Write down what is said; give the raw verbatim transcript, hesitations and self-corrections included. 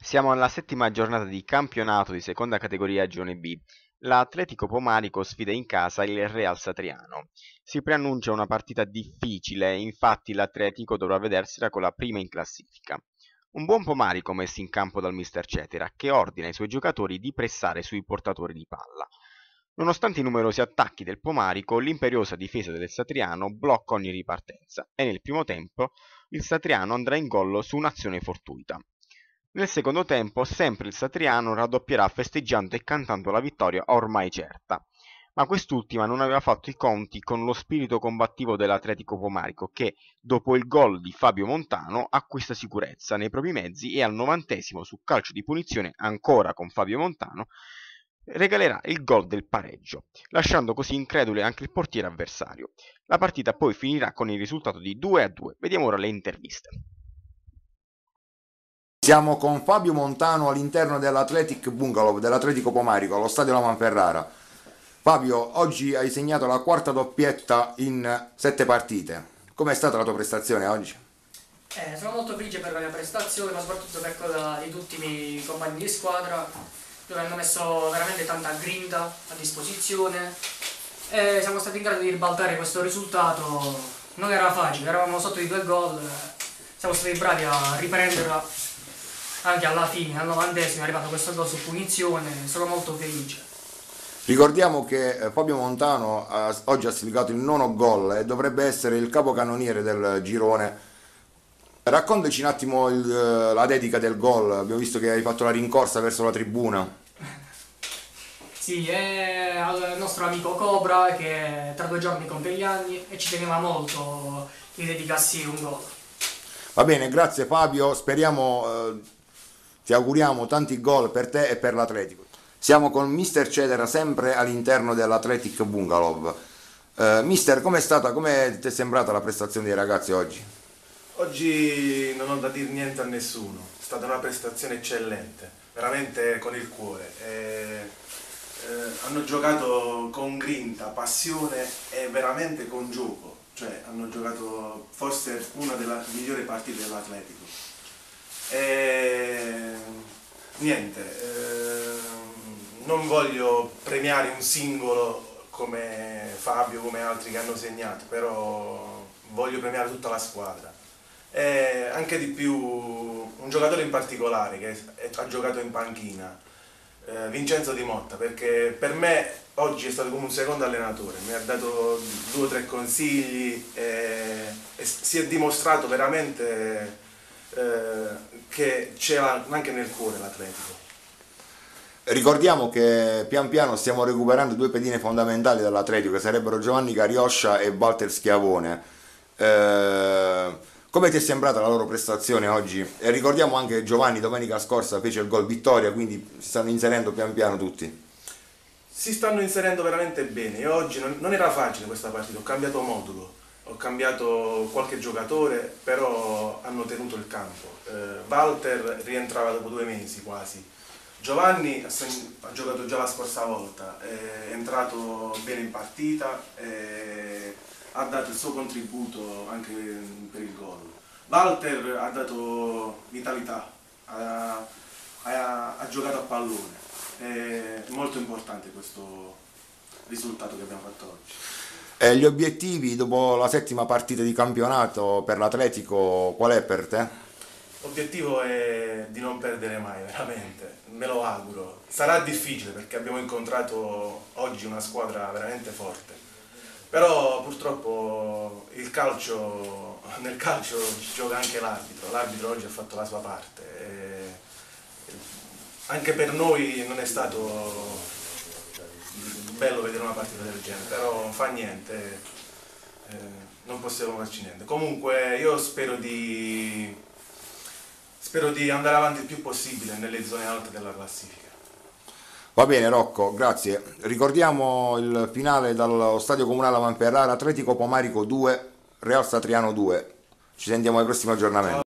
Siamo alla settima giornata di campionato di seconda categoria Girone B. L'Atletico Pomarico sfida in casa il Real Satriano. Si preannuncia una partita difficile, infatti l'Atletico dovrà vedersela con la prima in classifica. Un buon Pomarico messo in campo dal mister Cetera, che ordina ai suoi giocatori di pressare sui portatori di palla. Nonostante i numerosi attacchi del Pomarico, l'imperiosa difesa del Satriano blocca ogni ripartenza e nel primo tempo il Satriano andrà in gol su un'azione fortuita. Nel secondo tempo sempre il Satriano raddoppierà festeggiando e cantando la vittoria ormai certa, ma quest'ultima non aveva fatto i conti con lo spirito combattivo dell'Atletico Pomarico che, dopo il gol di Fabio Montano, acquista sicurezza nei propri mezzi e al novantesimo su calcio di punizione, ancora con Fabio Montano, regalerà il gol del pareggio, lasciando così incredule anche il portiere avversario. La partita poi finirà con il risultato di due a due. Vediamo ora le interviste. Siamo con Fabio Montano all'interno dell'Athletic Bungalow dell'Atletico Pomarico allo stadio La Manferrara. Fabio, oggi hai segnato la quarta doppietta in sette partite. Com'è stata la tua prestazione oggi? Eh, sono molto felice per la mia prestazione, ma soprattutto per quella di tutti i miei compagni di squadra, dove hanno messo veramente tanta grinta a disposizione e siamo stati in grado di ribaltare questo risultato. Non era facile, eravamo sotto di due gol, siamo stati bravi a riprenderla. Anche alla fine, al novantesimo, è arrivato questo gol su punizione, sono molto felice. Ricordiamo che Fabio Montano ha, oggi ha siglato il nono gol e dovrebbe essere il capocannoniere del girone. Raccontaci un attimo il, la dedica del gol, abbiamo visto che hai fatto la rincorsa verso la tribuna. Sì, è al nostro amico Cobra che tra due giorni compie gli anni e ci teneva molto di dedicarsi un gol. Va bene, grazie Fabio, speriamo... Eh, Ti auguriamo tanti gol per te e per l'Atletico. Siamo con mister Cetera sempre all'interno dell'Athletic Bungalow. Uh, mister, com'è stata, come ti è sembrata la prestazione dei ragazzi oggi? Oggi non ho da dire niente a nessuno, è stata una prestazione eccellente, veramente con il cuore. E, eh, hanno giocato con grinta, passione e veramente con gioco, cioè hanno giocato forse una delle migliori partite dell'Atletico. E niente, eh, non voglio premiare un singolo come Fabio, come altri che hanno segnato, però voglio premiare tutta la squadra e anche di più un giocatore in particolare che è, ha giocato in panchina, eh, Vincenzo Di Motta, perché per me oggi è stato come un secondo allenatore, mi ha dato due o tre consigli e, e si è dimostrato veramente Eh, che c'era anche nel cuore l'Atletico. Ricordiamo che pian piano stiamo recuperando due pedine fondamentali dell'Atletico, che sarebbero Giovanni Carioscia e Walter Schiavone. Eh, come ti è sembrata la loro prestazione oggi? E ricordiamo anche che Giovanni domenica scorsa fece il gol vittoria, quindi si stanno inserendo pian piano tutti. Si stanno inserendo veramente bene e oggi non, non era facile questa partita, ho cambiato modulo. Ho cambiato qualche giocatore, però hanno tenuto il campo. Eh, Walter rientrava dopo due mesi quasi. Giovanni ha, ha giocato già la scorsa volta, è entrato bene in partita e ha dato il suo contributo anche per il gol. Walter ha dato vitalità, ha, ha, ha giocato a pallone. È molto importante questo risultato che abbiamo fatto oggi. E gli obiettivi dopo la settima partita di campionato per l'Atletico qual è per te? L'obiettivo è di non perdere mai, veramente, me lo auguro. Sarà difficile perché abbiamo incontrato oggi una squadra veramente forte, però purtroppo il calcio, nel calcio ci gioca anche l'arbitro, l'arbitro oggi ha fatto la sua parte. E anche per noi non è stato bello vedere una partita del genere, però non fa niente, eh, non possiamo farci niente. Comunque io spero di, spero di andare avanti il più possibile nelle zone alte della classifica. Va bene Rocco, grazie. Ricordiamo il finale dallo Stadio Comunale La Manferrara, Atletico Pomarico due, Real Satriano due. Ci sentiamo ai prossimi aggiornamenti.